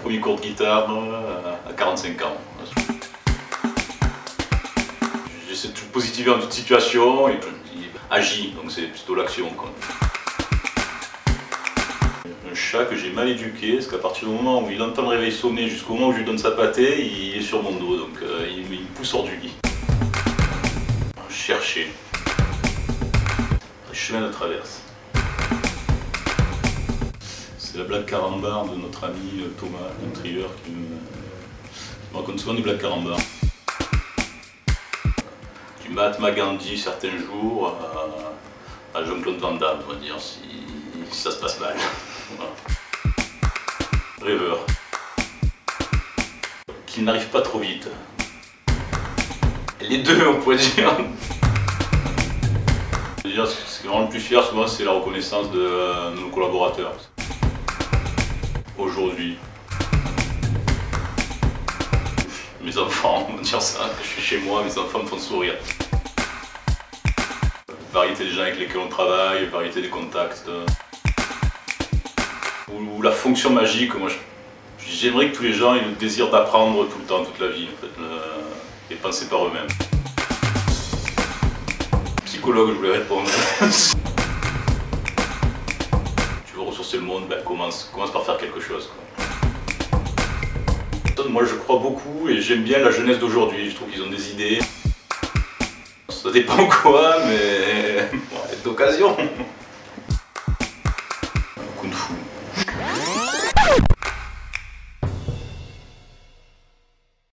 Premier cours de guitare à 45 ans. J'essaie de tout positiver en toute situation et je me dis agis, donc c'est plutôt l'action. Un chat que j'ai mal éduqué, parce qu'à partir du moment où il entend le réveil sonner jusqu'au moment où je lui donne sa pâtée, il est sur mon dos, donc il me pousse hors du lit. Chercher. Chemin de traverse. C'est la blague carambar de notre ami Thomas, un trieur qui me raconte souvent des blagues carambar. Du Mahatma Gandhi certains jours à Jean-Claude Van Damme, on va dire, si ça se passe mal. Voilà. Rêveur. Qu'il n'arrive pas trop vite. Les deux, on pourrait dire. Ce qui est vraiment le plus fier, souvent, c'est la reconnaissance de nos collaborateurs. Aujourd'hui, mes enfants, on va dire ça, je suis chez moi, mes enfants me font sourire. Variété des gens avec lesquels on travaille, variété des contacts. Ou la fonction magique, moi j'aimerais que tous les gens aient le désir d'apprendre tout le temps, toute la vie, en fait, et penser par eux-mêmes. Psychologue, je voulais répondre. Tu veux ressourcer le monde, ben commence par faire quelque chose, quoi. Moi je crois beaucoup et j'aime bien la jeunesse d'aujourd'hui, je trouve qu'ils ont des idées. Ça dépend quoi, mais bon, d'occasion. Kung Fu.